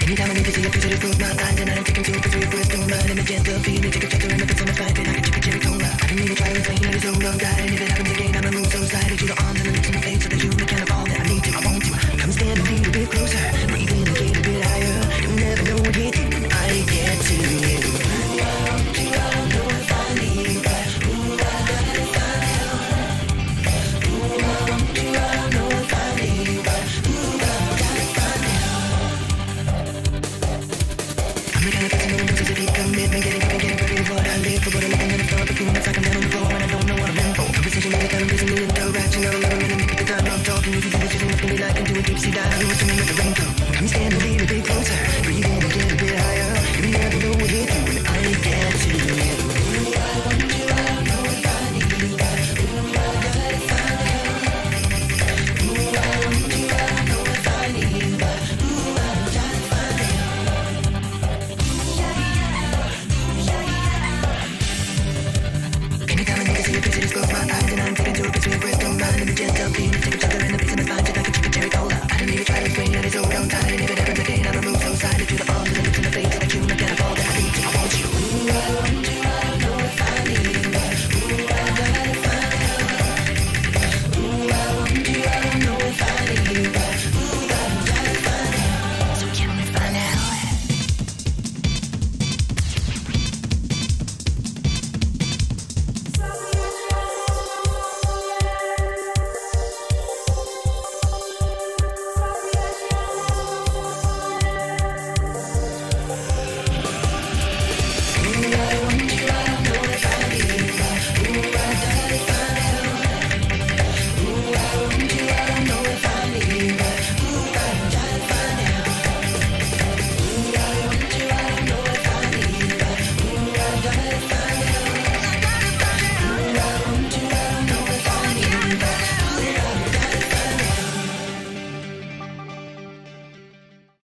Anytime I need to see a picture to prove my mind, and I'm taking two for three first don't mind. I'm a gentle feed me, take a chapter and if it's so much fight, then I can chip a cherry cola. I don't need to try to explain it, it's so long died. And if it happens again, I'ma move so slide to the arms and the lips and the face so that you can have all that I need to, I want to. Come stand a little bit closer, breathe in and get a bit higher. You never know what hit I get to you. I know if I need that. Ooh, I gotta find you. Ooh, I know if I need that. Ooh, I gotta find you. I'm the kind of person who embraces a deep commitment, getting up and getting ready for what I live for, what I live and then I start between it's like I'm down on the floor and I don't know what I'm in for. Conversation is a kind of busy interaction, I don't ever really make the time I'm talking. If you do what you think it's gonna be like, and do a deep sea dive, I'm assuming with the raincoat. Come stand a little